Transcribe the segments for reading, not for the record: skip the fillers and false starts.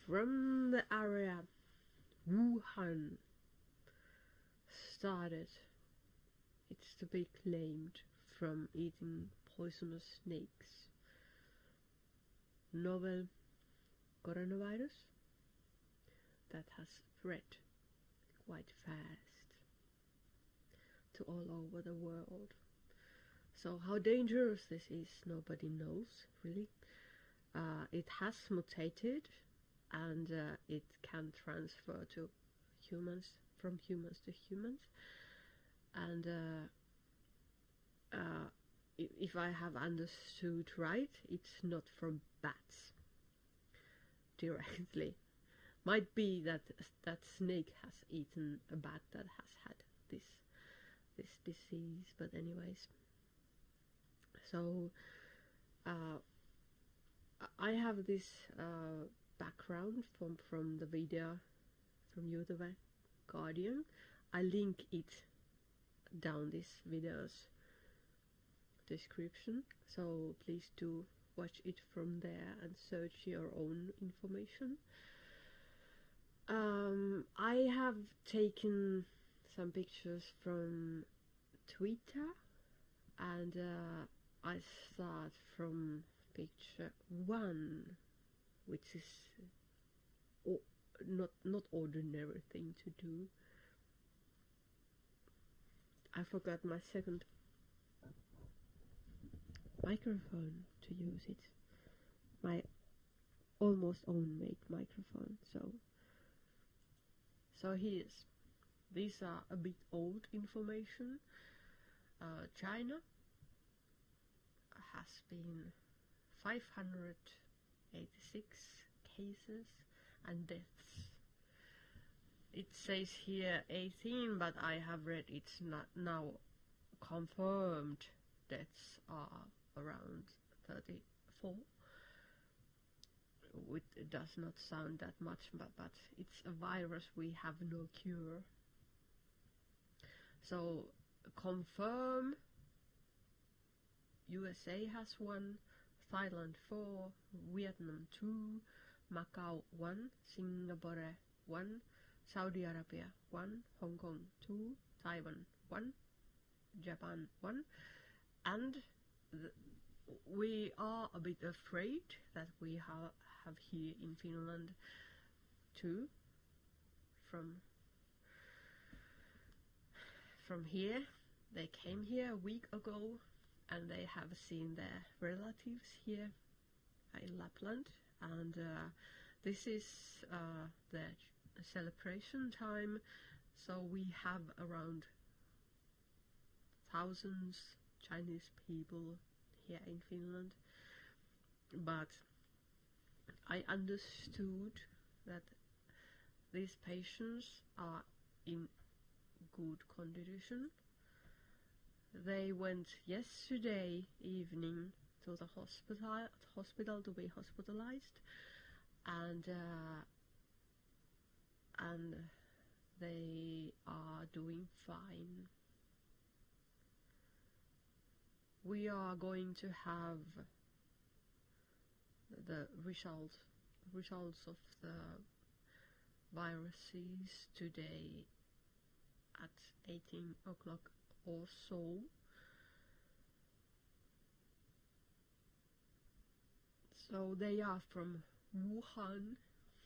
from the area Wuhan started, it's to be claimed, from eating poisonous snakes. Novel coronavirus that has spread quite fast to all over the world. So how dangerous this is, nobody knows really. It has mutated, and it can transfer to humans, from humans to humans. And if I have understood right, it's not from bats directly. Might be that that snake has eaten a bat that has had this disease, but anyways. So I have this background from the video from YouTube Guardian. I link it down this video's description, so please do watch it from there and search your own information. I have taken some pictures from Twitter, and I start from picture 1, which is not ordinary thing to do. I forgot my second microphone to use it. My almost own made microphone. So here's. These are a bit old information. China has been 586 cases and deaths. It says here 18, but I have read it's not now confirmed deaths are around 34. It does not sound that much, but it's a virus we have no cure. So confirm, USA has 1, Thailand 4, Vietnam 2, Macau 1, Singapore 1, Saudi Arabia 1, Hong Kong 2, Taiwan 1, Japan 1, and we are a bit afraid that we have here in Finland 2 from here. They came here a week ago, and they have seen their relatives here in Lapland, and this is their celebration time, so we have around thousands Chinese people here in Finland. But I understood that these patients are in good condition. They went yesterday evening to the hospital to be hospitalized, and they are doing fine. We are going to have the results of the viruses today at 18 o'clock or so. So they are from Wuhan.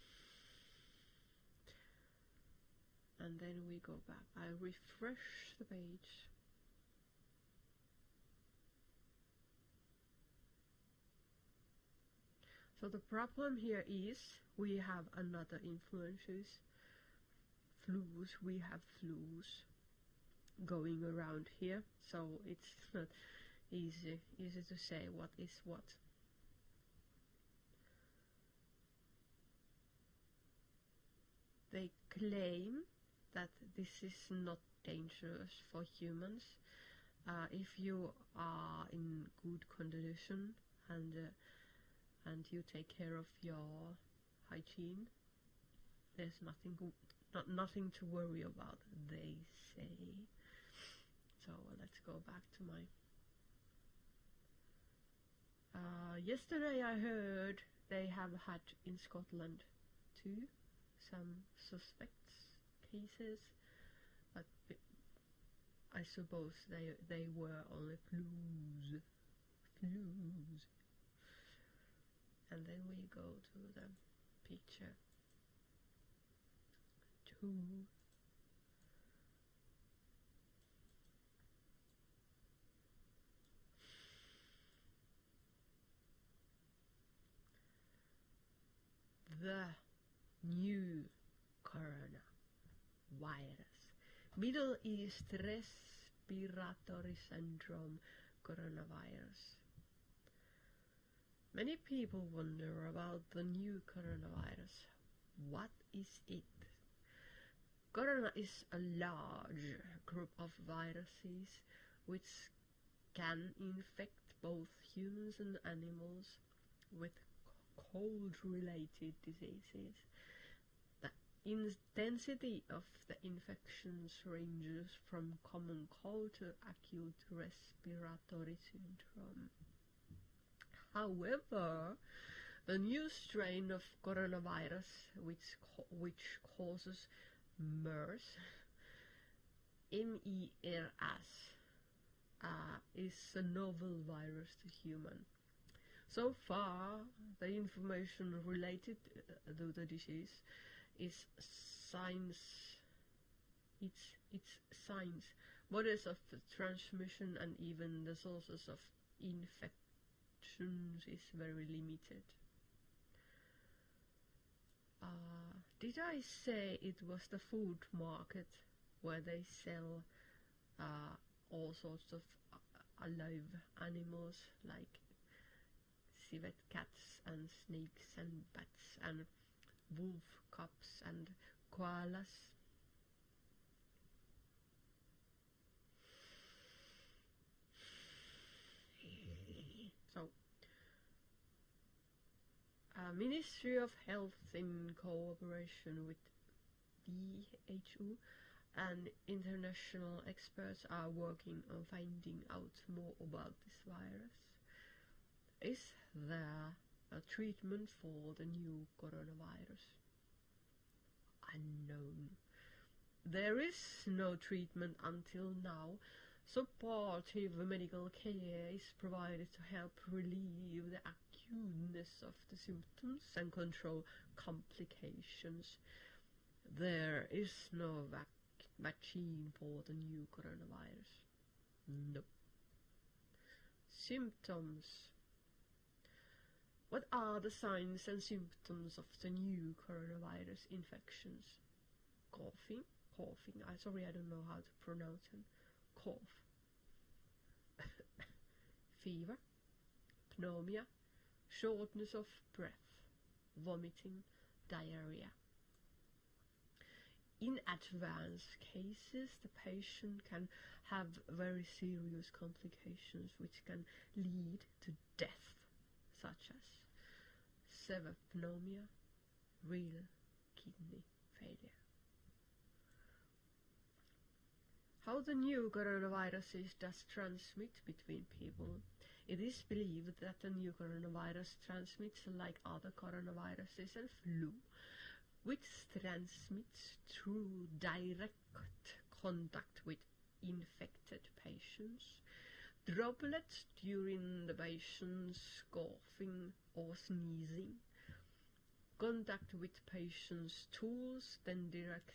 And then we go back. I refresh the page. So the problem here is we have another influences, flus. We have flus going around here, so it's not easy to say what is what. They claim that this is not dangerous for humans if you are in good condition and you take care of your hygiene. There's nothing to worry about, they say. So let's go back to my yesterday I heard they have had in Scotland too, some suspects cases, but I suppose they were only clues. And then we go to the picture 2. The new coronavirus, Middle East Respiratory Syndrome coronavirus. Many people wonder about the new coronavirus. What is it? Corona is a large group of viruses which can infect both humans and animals with cold-related diseases. The intensity of the infections ranges from common cold to acute respiratory syndrome. However, the new strain of coronavirus, which causes MERS, MERS, is a novel virus to human. So far, the information related to the disease is signs. It's signs, modes of transmission, and even the sources of infections is very limited. Did I say it was the food market where they sell all sorts of alive animals like civet cats and snakes and bats and wolf cubs and koalas? So, Ministry of Health in cooperation with WHO and international experts are working on finding out more about this virus. Is there a treatment for the new coronavirus? Unknown. There is no treatment until now. Supportive medical care is provided to help relieve the acuteness of the symptoms and control complications. There is no vaccine for the new coronavirus. Nope. Symptoms. What are the signs and symptoms of the new coronavirus infections? Coughing. Sorry, I don't know how to pronounce them. Cough. Fever. Pneumonia. Shortness of breath. Vomiting. Diarrhea. In advanced cases, the patient can have very serious complications which can lead to death, such as severe pneumonia, renal kidney failure. How the new coronavirus does transmit between people. It is believed that the new coronavirus transmits like other coronaviruses and flu, which transmits through direct contact with infected patients, droplets during the patient's coughing or sneezing, contact with patient's tools, then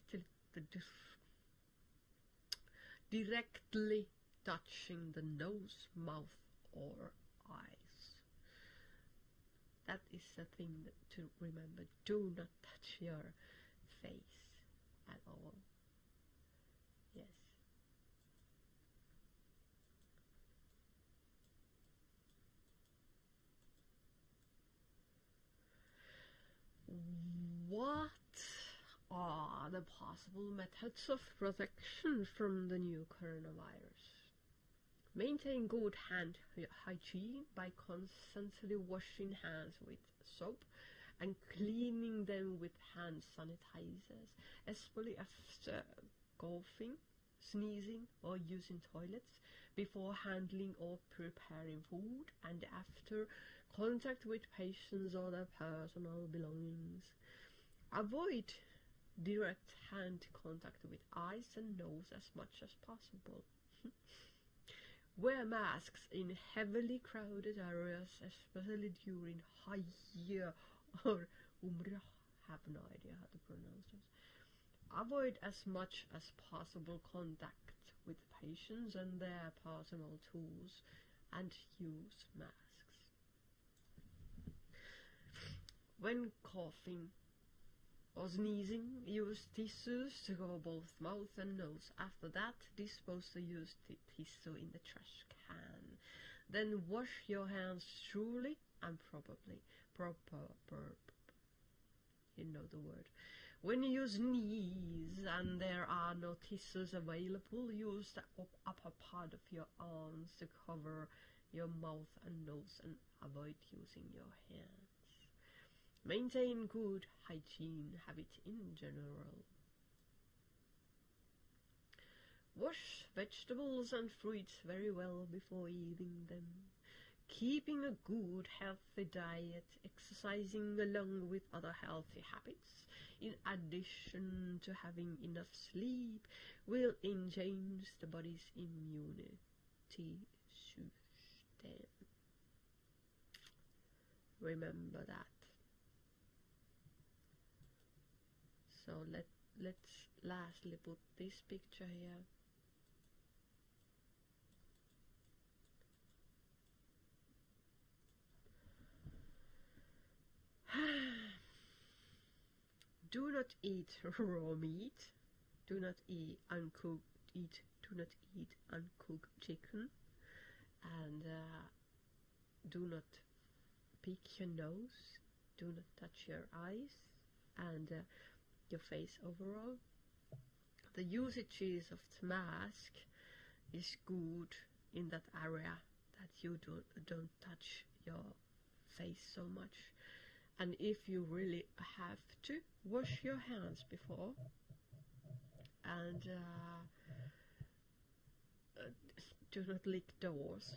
directly touching the nose, mouth, or eyes. That is the thing to remember. Do not touch your face at all. Yes. What are the possible methods of protection from the new coronavirus? Maintain good hand hygiene by constantly washing hands with soap and cleaning them with hand sanitizers, especially after coughing, sneezing, or using toilets, before handling or preparing food, and after contact with patients or their personal belongings. Avoid direct hand contact with eyes and nose as much as possible. Wear masks in heavily crowded areas, especially during Hajj or Umrah. Have no idea how to pronounce those. Avoid as much as possible contact with patients and their personal tools, and use masks. When coughing or sneezing, use tissues to cover both mouth and nose. After that, dispose the used tissue in the trash can. Then wash your hands thoroughly and you know the word. When you sneeze and there are no tissues available, use the upper part of your arms to cover your mouth and nose and avoid using your hands. Maintain good hygiene habits in general. Wash vegetables and fruits very well before eating them. Keeping a good healthy diet, exercising along with other healthy habits, in addition to having enough sleep, will change the body's immunity system. Remember that. So let's lastly put this picture here. Do not eat raw meat. Do not eat uncooked chicken, and do not pick your nose. Do not touch your eyes and your face overall. The usages of the mask is good in that area that you don't touch your face so much. And if you really have to, wash your hands before, and do not lick doors.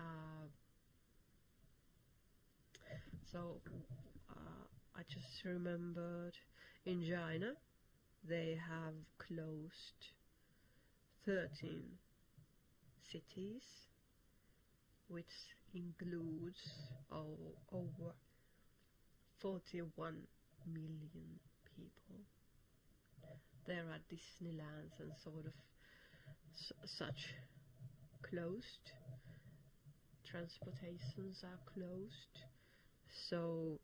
I just remembered in China they have closed 13 cities, which includes over 41 million people. There are Disneylands and sort of such closed. Transportations are closed. So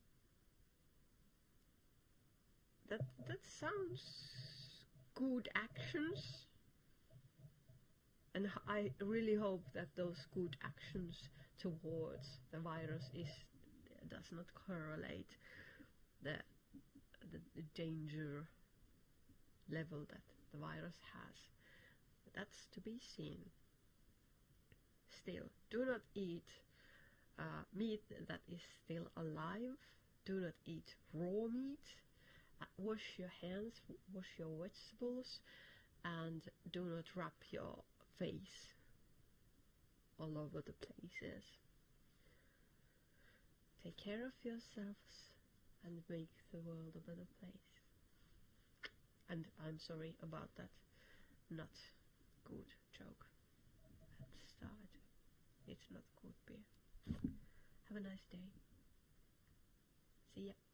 that sounds good actions, and I really hope that those good actions towards the virus does not correlate the danger level that the virus has. That's to be seen. Still, do not eat meat that is still alive. Do not eat raw meat. Wash your hands, wash your vegetables, and do not wrap your face all over the places. Take care of yourselves and make the world a better place. And I'm sorry about that not good joke at the start. It's not good beer. Have a nice day. See ya.